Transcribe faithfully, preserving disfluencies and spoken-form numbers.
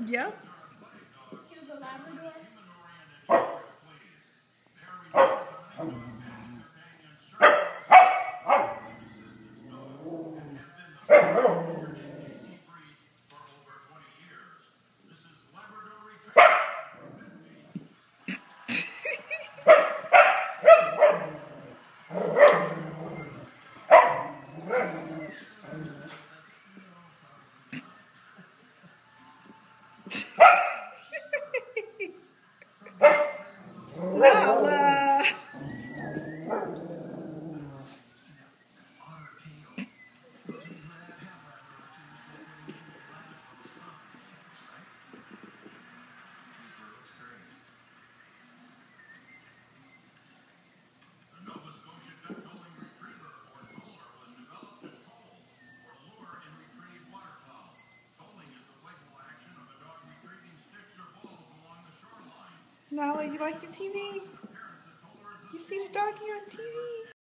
Yep. He was a Labrador. Nala. Nala, you like the T V? You see the doggy on T V?